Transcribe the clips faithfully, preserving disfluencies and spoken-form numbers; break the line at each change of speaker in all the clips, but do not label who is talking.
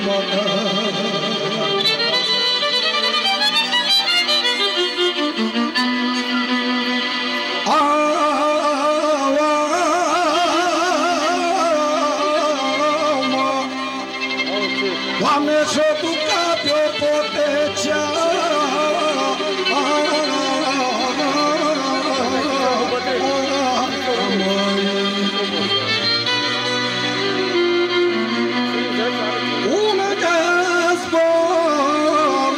Doamne, și-o duca pe-o potecea. Una de zbor,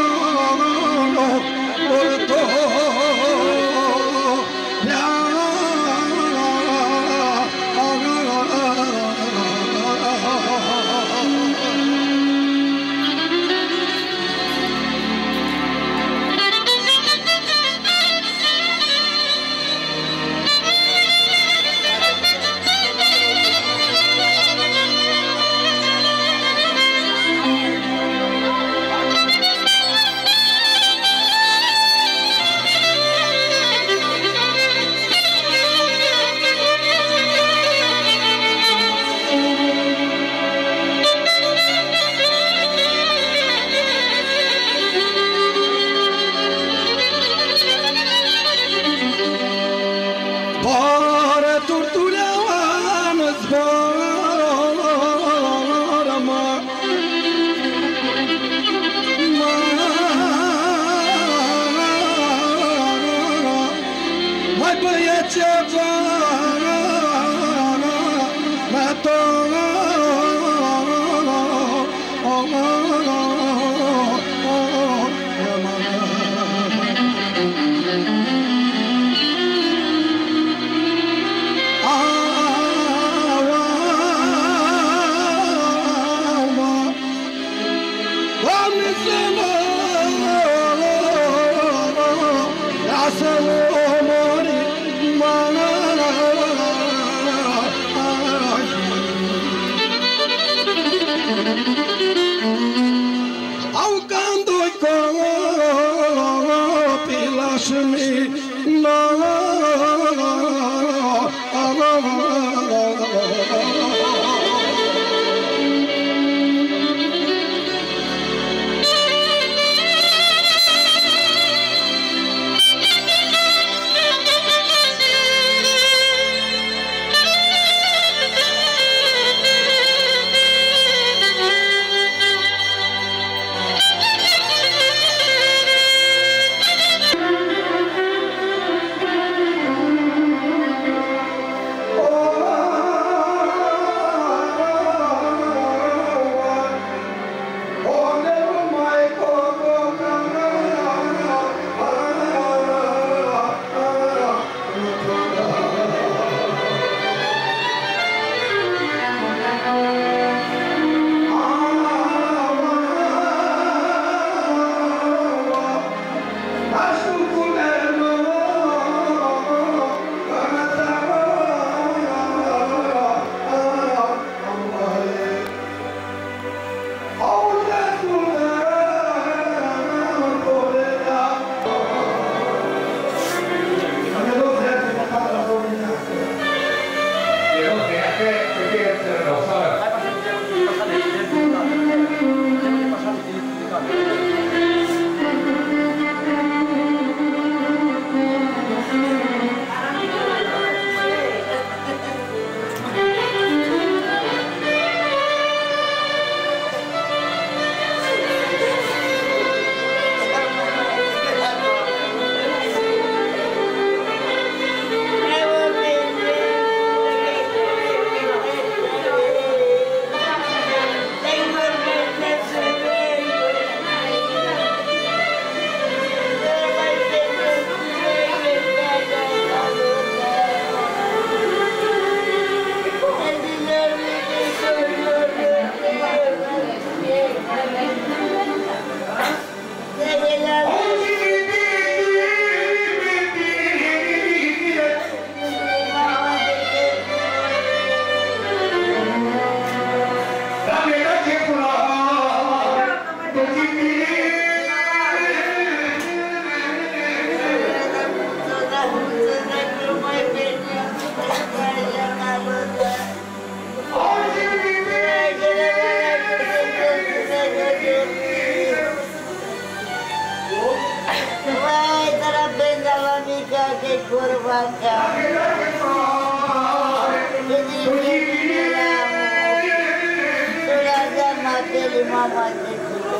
Uite-le, mama, de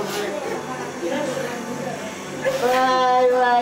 vai, vai,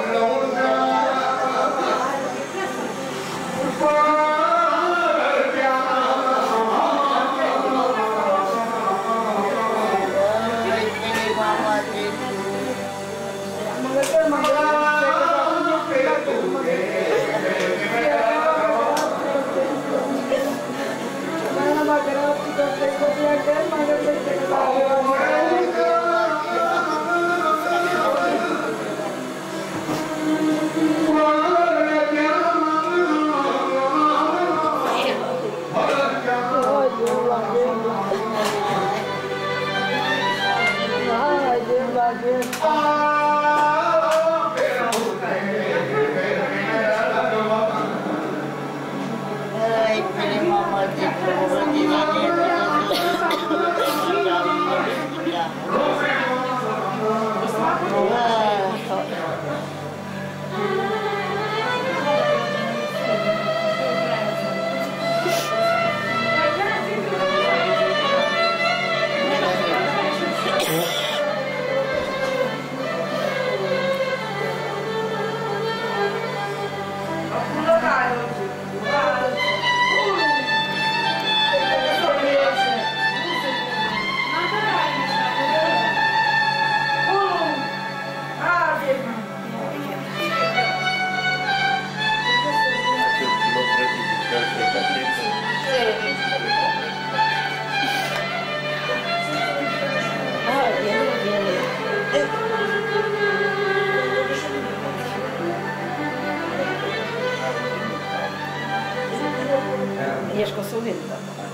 Ești cu suvintă.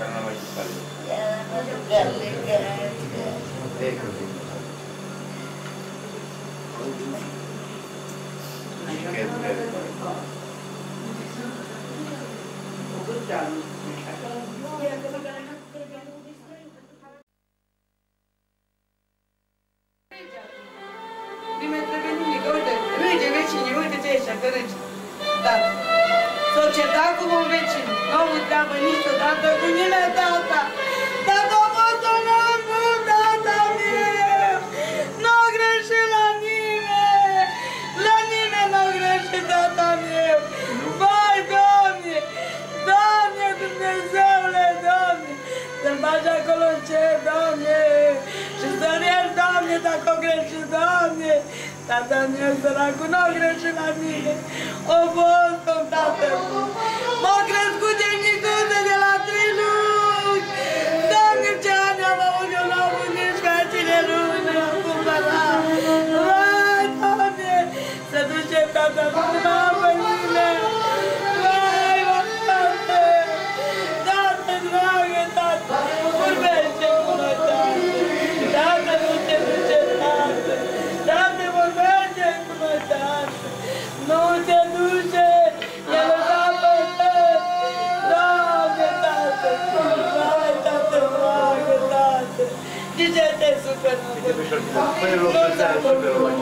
Nu mai trebuie nimic, uite, râge vecinii, uite ce ești, că râge. Da. S-o certat cu un vecin, nu au treabă niciodată cu nimeni tata. Tata a fost un om bun, tata meu! N-au greșit la nimeni! La nimeni n-au greșit, tata meu! Vai, Doamne! Doamne, Dumnezeule, Doamne! Să-mi bagi acolo în cer, Doamne! Și să-l ierți, Doamne, dacă au greșit, Doamne! Tata meu, săracul, n-au greșit la mine! O fost un tată! M-au crescut de micuță de la trei luni! Doamne, ce ani am avut, eu n-am avut nici fețile luni, am cumpărat! Vai, Doamne, să duce tata prima pămâine! Vai, mă, tată! Tată, dragă, tată! Vorbește cu noi, tată! Tată, nu te duce, tată! Tată, vorbește cu noi, tată! Nu te duce! E lăsat pe tăi! Doamne, tată! Vai, tată, dragă, tată! De ce te-ai supărat? Nu ți-a făcut!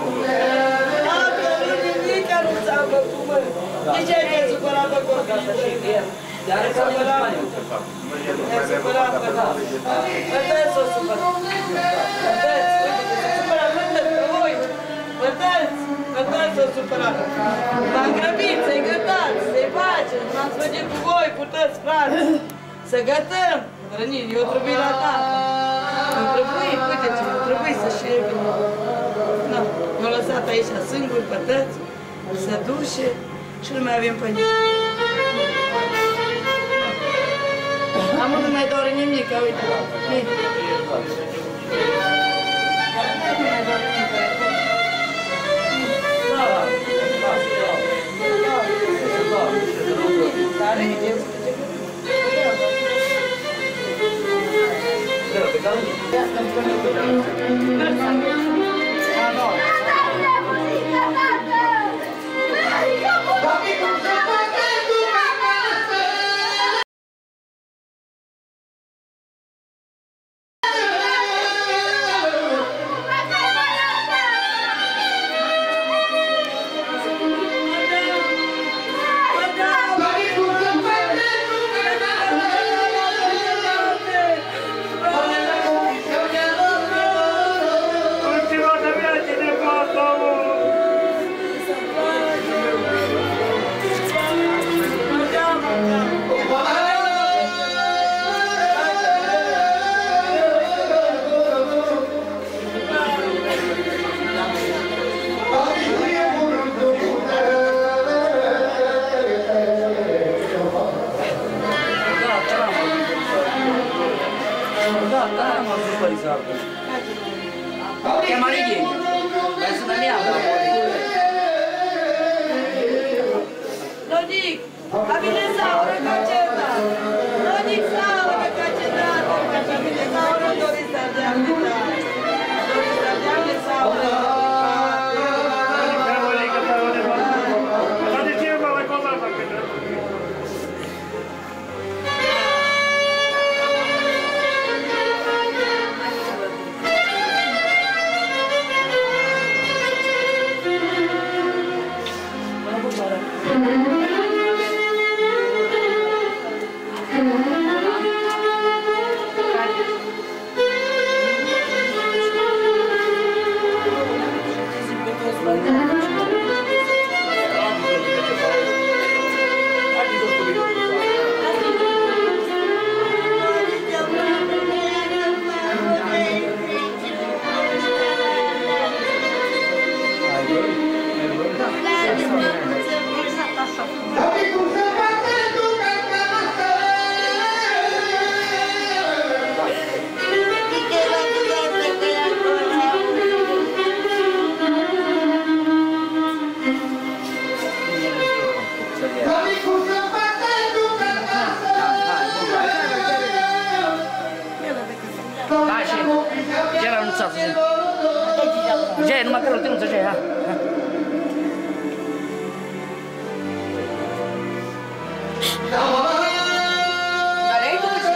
Tată, nu nimic nu ți-a făcut, mă! De ce te-ai supărat pe copii? Te-ai supărat? Te-ai supărat pe tată? Vedeți o supărat! Vedeți, uite că se supărat, vedeți pe voi! Vedeți! Vedeți o supărat! V-am grăbit, să-i gătați, să-i faceți, m-am sfăgit cu voi, puteți, frate! Să gătăm! Răniri, eu trebuie la tată! Eu trebuie, uite ce, eu trebuie să șevi! Nu, m-a lăsat aici singur, pătăți, să duce și nu mai avem pe nimeni. Amul nu mai doare nimic, uite. Nu mai doare nimic. Tare, eu
Da, da, am auzit părinții. Chiama Righi. Penso da mia.
Lo dic, avete saura caceta. Lo dic saura caceta. Avete saura dove sta giando. Dove sta giando saura.
C'è, non mancano tenuto, c'è, ah.
Da lei come si?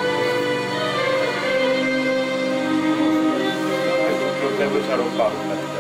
Devo usare un palo per te.